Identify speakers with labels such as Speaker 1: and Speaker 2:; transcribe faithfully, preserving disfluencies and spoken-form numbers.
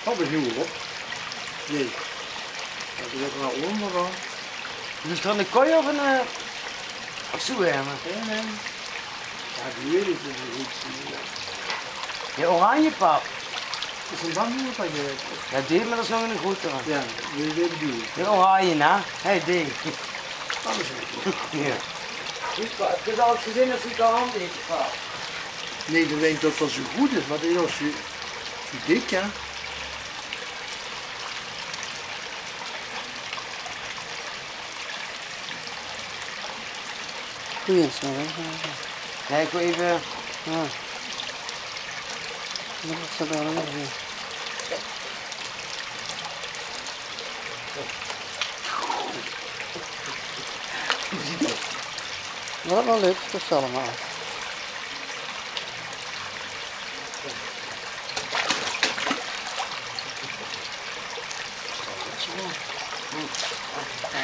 Speaker 1: Dat is nieuw op. Nee. Dat is ook wel onder dan.
Speaker 2: Dus gewoon een kooi of een... Uh, of zo helemaal?
Speaker 1: Nee, nee. Ja, die weet ik niet goed.
Speaker 2: Ja, oranje pap.
Speaker 1: Is een dan nieuw van je?
Speaker 2: Ja, die, maar dat is nog een goed hoor.
Speaker 1: Ja, die weet ik niet.
Speaker 2: De oranje, hè? Hé, die.
Speaker 1: Dat is het.
Speaker 2: Ja. Het is al het gezin dat ik al hand heeft gehad.
Speaker 1: Nee, dan denk ik dat dat zo goed is, maar dat is zo, zo dik, ja.
Speaker 3: Goeie zo, hè?
Speaker 2: Ja, ik wil even...
Speaker 3: Ja. Dat is zo wel nog weer. Dat is wel leuk, dat is allemaal.
Speaker 2: Goed.